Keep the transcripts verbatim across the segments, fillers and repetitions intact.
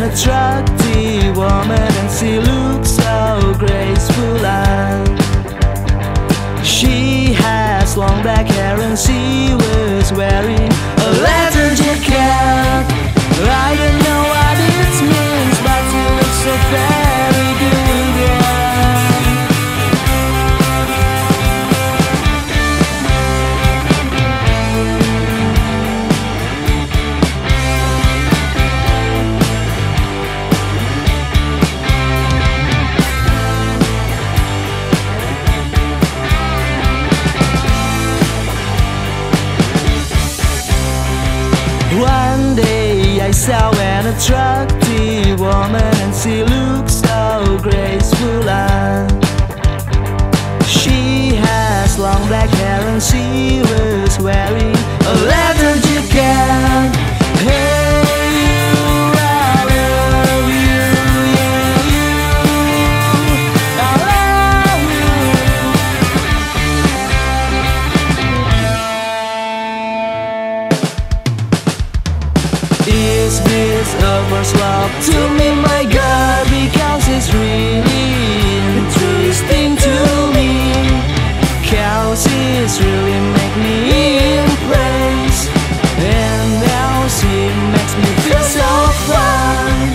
attractive woman, and she looks so graceful. And she has long black hair, and she was wearing a leather jacket. I don't know what it means, but she looks so very good, yeah. One day I saw an attractive woman, and she looked so graceful. And she has long black hair, and she was wearing a leather jacket. Hey, you, I love you, yeah, you, I love you. Is this a first love to me, my girl? Because it's really interesting to me, cause it's really make me impressed, and now she makes me feel so fine.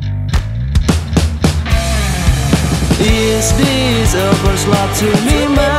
Is this a first love to me, my